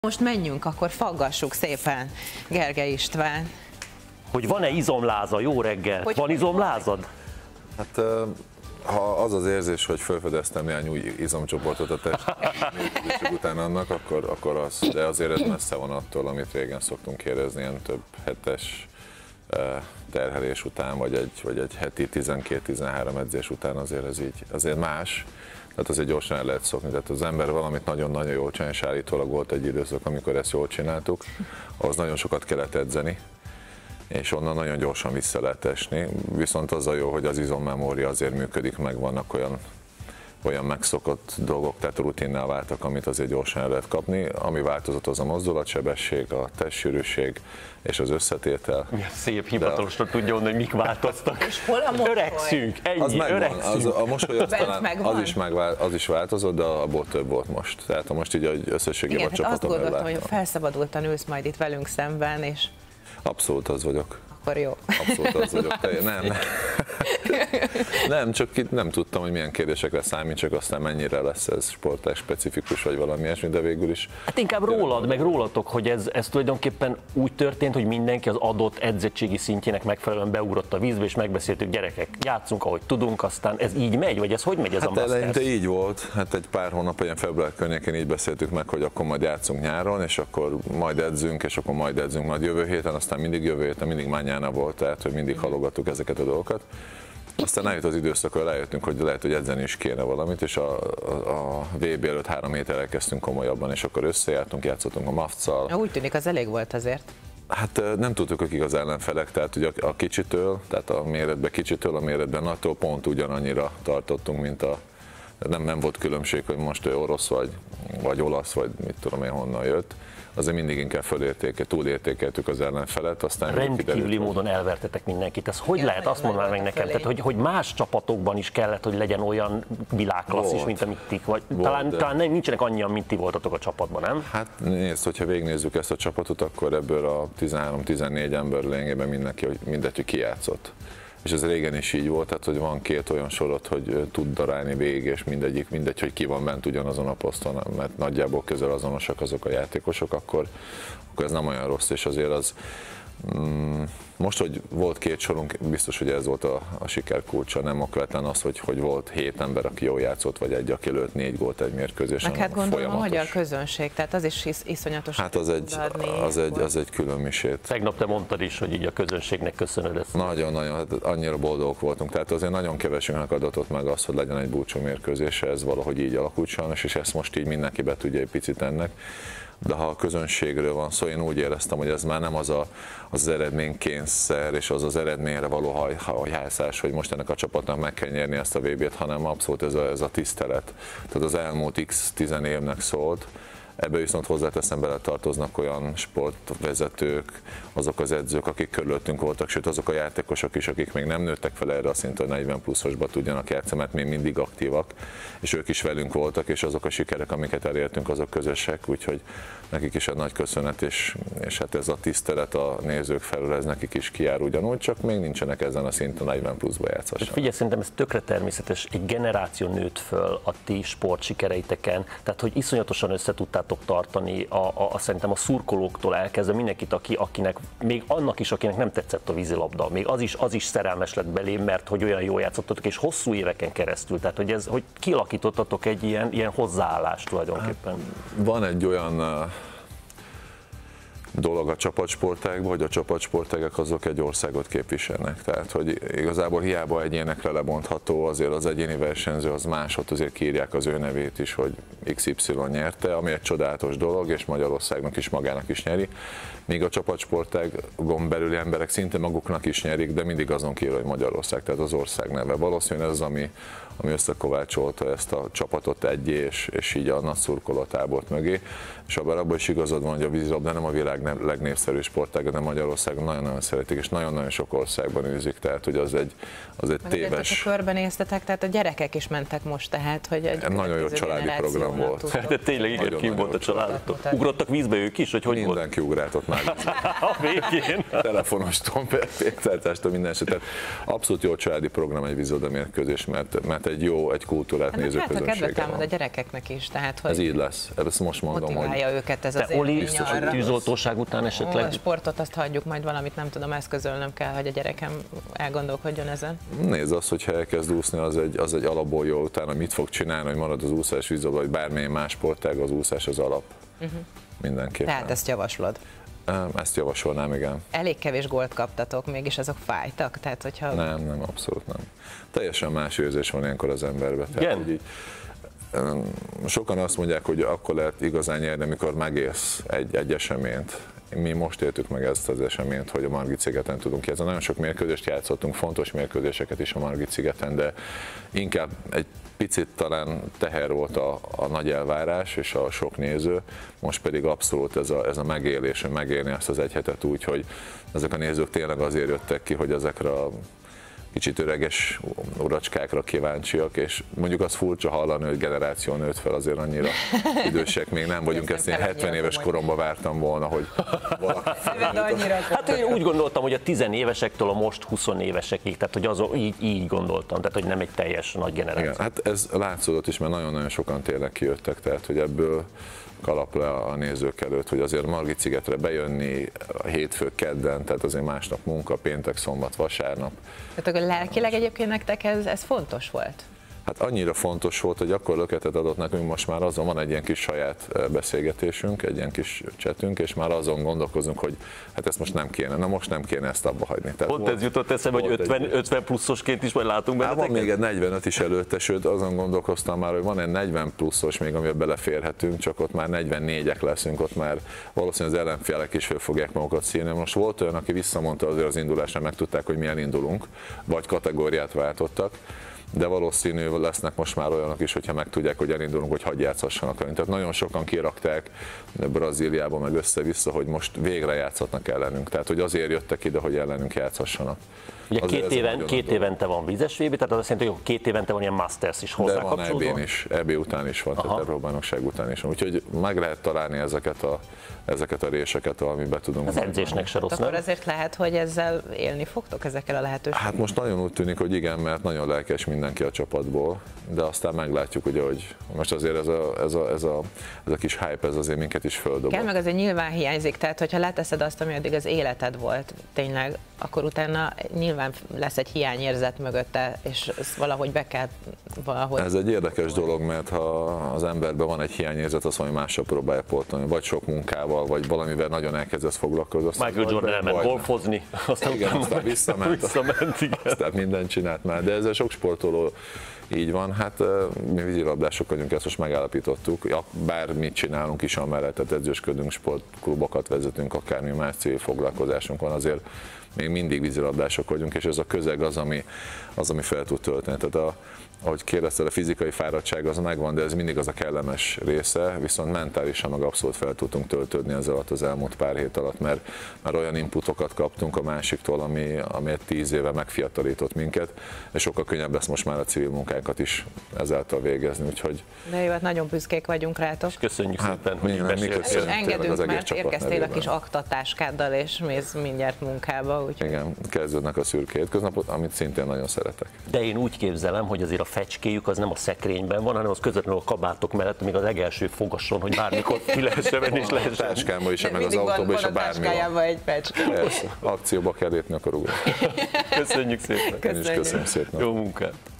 Most menjünk, akkor faggassuk szépen, Gergely István. Hogy van-e izomláza? Jó reggel. Van izomlázad? Hát ha az az érzés, hogy felfedeztem néhány új izomcsoportot a testem után annak, akkor az, de azért ez messze van attól, amit régen szoktunk érezni, ilyen több hetes terhelés után, vagy egy heti 12-13 edzés után azért ez így, azért más. Tehát azért gyorsan el lehet szokni. Tehát az ember valamit nagyon-nagyon jól csinál, és állítólag volt egy időszak, amikor ezt jól csináltuk, ahhoz nagyon sokat kellett edzeni, és onnan nagyon gyorsan vissza lehet esni. Viszont az a jó, hogy az izommemória azért működik, meg vannak olyan megszokott dolgok, tehát rutinnál váltak, amit azért gyorsan el lehet kapni. Ami változott, az a mozdulatsebesség, a testsűrűség és az összetétel. Szép, hivatalosan tudja mondani, hogy mik változtak. És hol a mosoly? Öregszünk, ennyi, az megvan, öregszünk. a mosoly az is változott, de abból több volt most. Tehát most így összességében a csapatom azt gondoltam, hogy felszabadultan ülsz majd itt velünk szemben, és... Abszolút az vagyok. Akkor jó. Abszolút az vagyok. Nem, csak itt nem tudtam, hogy milyen kérdésekre számítsak, aztán mennyire lesz ez sportág specifikus, vagy valami ilyesmi, de végül is... Hát inkább rólad, meg rólatok, hogy ez tulajdonképpen úgy történt, hogy mindenki az adott edzettségi szintjének megfelelően beugrott a vízbe, és megbeszéltük, gyerekek, játszunk, ahogy tudunk, aztán ez így megy, vagy ez hogy megy ez a Masters? Eleinte így volt, hát egy pár hónap, ilyen február környékén így beszéltük meg, hogy akkor majd játszunk nyáron, és akkor majd edzünk, és akkor majd edzünk majd jövő héten, aztán mindig jövő héten, mindig mányána volt, tehát hogy mindig halogattuk ezeket a dolgokat. Aztán eljött az időszak, hogy rájöttünk, hogy lehet, hogy edzeni is kéne valamit, és a VB előtt 3 héttel elkezdtünk komolyabban, és akkor összejártunk, játszottunk a MAFC-szal. Úgy tűnik, az elég volt azért. Hát nem tudtuk, akik az ellenfelek, tehát ugye a kicsitől, tehát a méretben kicsitől, a méretben nagytól pont ugyanannyira tartottunk, mint nem volt különbség, hogy most ő orosz vagy olasz, vagy mit tudom én honnan jött. Azért mindig inkább túlértékeltük az ellenfelet, aztán rendkívüli módon elvertetek mindenkit. Ez hogy lehet? Azt mondd már meg nekem, tehát, hogy más csapatokban is kellett, hogy legyen olyan világklasszis, mint amit ti, vagy talán nincsenek annyian, mint ti voltatok a csapatban, nem? Hát nézd, hogyha végignézzük ezt a csapatot, akkor ebből a 13-14 ember lényegében mindegy, hogy kijátszott. És ez régen is így volt, tehát hogy van 2 olyan sorot, hogy tud darálni végig, és mindegy, hogy ki van bent ugyanazon a poszton, mert nagyjából közel azonosak azok a játékosok, akkor ez nem olyan rossz, és azért az... Most, hogy volt 2 sorunk, biztos, hogy ez volt a siker kulcsa, nem okvetlen az, hogy volt 7 ember, aki jól játszott, vagy egy, aki lőtt 4 gólt egy mérkőzésen. Meg hát gondolom a magyar közönség, tehát az is iszonyatos. Hát az egy külön misét. Tegnap te mondtad is, hogy így a közönségnek köszönöd ezt. Nagyon-nagyon, hát annyira boldogok voltunk, tehát azért nagyon kevesünknek adatott meg az, hogy legyen egy búcsú mérkőzése, ez valahogy így alakult sajnos, és ezt most így mindenki be tudja egy picit ennek. De ha a közönségről van szó, én úgy éreztem, hogy ez már nem az eredménykényszer és az eredményre való hajhászás, hogy most ennek a csapatnak meg kell nyerni ezt a VB-t, hanem abszolút ez a tisztelet. Tehát az elmúlt x 10 évnek szólt. Ebbe viszont hozzáteszem, bele tartoznak olyan sportvezetők, azok az edzők, akik körülöttünk voltak, sőt azok a játékosok is, akik még nem nőttek fel erre a szinten, 40 pluszosba tudjanak játszani, mert még mindig aktívak, és ők is velünk voltak, és azok a sikerek, amiket elértünk, azok közösek, úgyhogy nekik is egy nagy köszönet, és hát ez a tisztelet a nézők felől, ez nekik is kijár ugyanúgy, csak még nincsenek ezen a szinten 40 pluszba játszásra. Figyelj, szerintem ez tökre természetes, egy generáció nőtt föl a ti sportsikereiteken, tehát hogy iszonyatosan összetudtátok tartani szerintem a szurkolóktól elkezdve mindenkit, akinek, még annak is, akinek nem tetszett a vízilabda, még az is szerelmes lett belém, mert hogy olyan jól játszottatok, és hosszú éveken keresztül, tehát hogy kialakítottatok egy ilyen hozzáállást tulajdonképpen. Van egy olyan dolog a csapatsportágban, hogy a csapatsportágak azok egy országot képviselnek. Tehát, hogy igazából hiába egyénekre lebontható, azért az egyéni versenyző az másod, azért kiírják az ő nevét is, hogy XY nyerte, ami egy csodálatos dolog, és Magyarországnak is magának is nyeri. Míg a csapatsportágon belüli emberek szinte maguknak is nyerik, de mindig azon kívül, hogy Magyarország, tehát az ország neve. Valószínűleg ez az, ami összekovácsolta ezt a csapatot egyé, és így a nagy szurkolótábort mögé. És abban is igazad van, hogy a vízilabda nem a világ legnépszerűbb sportág, de Magyarországon nagyon-nagyon szeretik, és nagyon-nagyon sok országban űzik, tehát hogy az egy téves. Ha körbenéztetek, tehát a gyerekek is mentek most, tehát, hogy egy nagyon jó családi program volt. De tényleg igen, ki volt a családot. Ugrottak vízbe ők is, hogy volt? Mindenki ugrátott már. A végén. Telefonostól, pénztárcástól, minden eset. Tehát abszolút jó családi program egy vízilabda mérkőzés, mert egy kultúrát nézőközönsége van. Kedvet támad a gyerekeknek is, tehát hogy ez így lesz. Ezt most mondom, motiválja hogy őket ez az Oli, tűzoltóság után esetleg? A sportot azt hagyjuk, majd valamit nem tudom, eszközölnöm kell, hogy a gyerekem elgondolkodjon ezen. Nézd azt, hogyha elkezd úszni, az egy alapból jó, utána mit fog csinálni, hogy marad az úszás, vízilabda, vagy bármilyen más sportág, az úszás az alap. Mindenképpen. Tehát ezt javaslod? Ezt javasolnám, igen. Elég kevés gólt kaptatok, mégis azok fájtak? Tehát, hogyha... Nem, abszolút nem. Teljesen más érzés van ilyenkor az emberben. Sokan azt mondják, hogy akkor lehet igazán nyerni, amikor megélsz egy eseményt. Mi most éltük meg ezt az eseményt, hogy a Margit-szigeten tudunk játszani. Nagyon sok mérkőzést játszottunk, fontos mérkőzéseket is a Margit-szigeten, de inkább egy picit talán teher volt a nagy elvárás és a sok néző, most pedig abszolút ez a megélés, hogy megélni ezt az egy hetet úgy, hogy ezek a nézők tényleg azért jöttek ki, hogy ezekre a kicsit öreges uracskákra kíváncsiak, és mondjuk az furcsa hallani, hogy generáció nőtt fel, azért annyira idősek még nem vagyunk, ezt én 70 éves koromban vártam volna, hogy valaki Hát én úgy gondoltam, hogy a 10 évesektől a most 20 évesekig, tehát hogy így gondoltam, tehát hogy nem egy teljes nagy generáció. Igen, hát ez látszódott is, mert nagyon-nagyon sokan tényleg kijöttek, tehát hogy ebből kalap le a nézők előtt, hogy azért Margit-szigetre bejönni a hétfő, kedden, tehát azért másnap munka, péntek, szombat, vasárnap. Tehát akkor lelkileg egyébként nektek ez fontos volt? Hát annyira fontos volt, hogy akkor löketet adott nekünk, most már azon van egy ilyen kis saját beszélgetésünk, egy ilyen kis csetünk, és már azon gondolkozunk, hogy hát ezt most nem kéne, most nem kéne ezt abba hagyni. Tehát pont ez jutott eszembe, hogy 50 pluszosként is majd látunk benneteket? Van még egy 45 is előtte, sőt azon gondolkoztam már, hogy van egy 40 pluszos még, amivel beleférhetünk, csak ott már 44-ek leszünk, ott már valószínűleg az ellenfélek is föl fogják magukat szívni. Most volt olyan, aki visszamondta azért az indulásra, megtudták, hogy mi elindulunk, vagy kategóriát váltottak. De valószínű lesznek most már olyanok is, hogyha megtudják, hogy elindulunk, hogy hadd játszhassanak velünk. Tehát nagyon sokan kirakták Brazíliába meg össze-vissza, hogy most végre játszhatnak ellenünk. Tehát, hogy azért jöttek ide, hogy ellenünk játszhassanak. Ugye két évente van vízes VB, tehát az azt jelenti, hogy 2 évente van ilyen Masters is hozzá kapcsolódó? De van EB-n is, EB után is van, tehát Európa-bajnokság után is van. Úgyhogy meg lehet találni ezeket a réseket, ami be tudunk. Az edzésnek se rossz, akkor azért lehet, hogy ezzel élni fogtok, ezekkel a lehetőségekkel? Hát most nagyon úgy tűnik, hogy igen, mert nagyon lelkes mindenki a csapatból, de aztán meglátjuk, ugye, hogy most azért ez a kis hype, ez azért minket is földobott. Kell, meg azért nyilván hiányzik, tehát hogyha leteszed azt, ami addig az életed volt tényleg, akkor utána nyilván lesz egy hiányérzet mögötte, és ezt valahogy be kell valahogy... Ez egy érdekes dolog, mert ha az emberben van egy hiányérzet, az valami mással próbálja pótolni, vagy sok munkával, vagy valamivel nagyon elkezdesz foglalkozni. Michael Jordan elment golfozni, aztán visszament, aztán mindent csinált már, de ezzel sok sportoló így van, hát mi vízilabdások vagyunk, ezt most megállapítottuk, bármit csinálunk is amellett, tehát edzősködünk, sportklubokat vezetünk, akármi más civil foglalkozásunk van, azért még mindig vízilabdások vagyunk, és ez a közeg az, ami fel tud tölteni. Tehát ahogy kérdezted, a fizikai fáradtság az megvan, de ez mindig az a kellemes része, viszont mentálisan meg abszolút fel tudtunk töltődni ez alatt az elmúlt pár hét alatt, mert már olyan inputokat kaptunk a másiktól, ami 10 éve megfiatalított minket, és sokkal könnyebb lesz most már a civil munkánkat is ezáltal végezni, úgyhogy... De jó, hát nagyon büszkék vagyunk rátok. És köszönjük szépen, hogy így beszéltél. Engedünk, mert érkeztél a kis aktatáskáddal, és mész mindjárt munkába. Úgyhogy... Igen, kezdődnek a szürke hétköznapot, amit szintén nagyon szeretek. De én úgy képzelem, hogy azért a fecskéjük az nem a szekrényben van, hanem az közvetlenül a kabátok mellett, még az legelső fogason, hogy bármikor ki lehessen venni és lehessen. A táskámban is, meg az autóban is, a bármi van. Egy fecske. Akcióba kell lépni, akkor ugrani. Köszönjük szépen. Köszönjük szépen. Jó munkát.